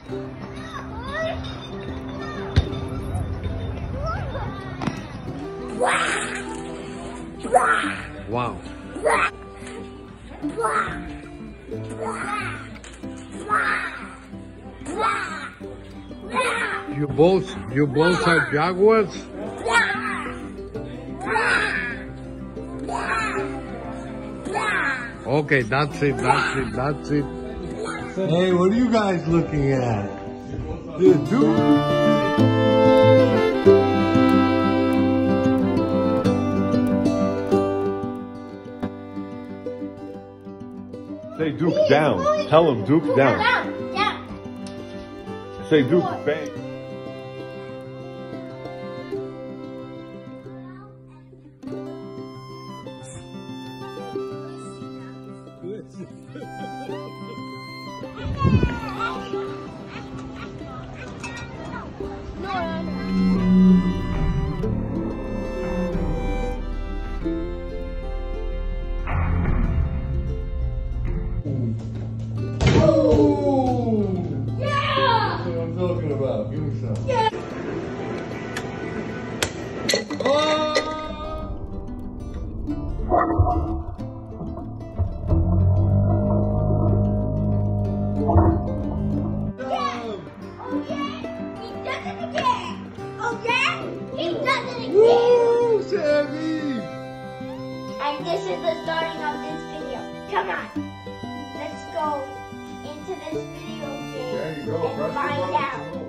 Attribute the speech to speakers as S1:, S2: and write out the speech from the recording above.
S1: Wow. You both are jaguars? Okay, that's it. Hey, what are you guys looking at? Dude.
S2: Say Duke down. Tell him Duke down.
S3: Down.
S2: Say Duke bang.
S1: Talking about. Give me some. Oh! Woo, Sammy!
S3: And this is the starting of this video. Come on. Let's go into this video game
S1: There you go.
S3: and find out.